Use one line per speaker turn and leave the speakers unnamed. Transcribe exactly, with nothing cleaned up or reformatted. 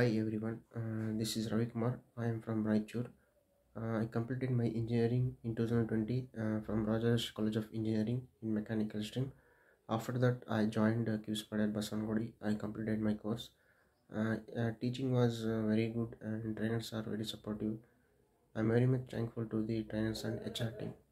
Hi everyone, uh, this is Ravi Kumar. I am from Raichur. Uh, I completed my engineering in two thousand twenty uh, from Rogers College of Engineering in mechanical stream. After that, I joined uh, QSpiders Basavanagudi. I completed my course. Uh, uh, teaching was uh, very good and trainers are very supportive. I'm very much thankful to the trainers and H R team.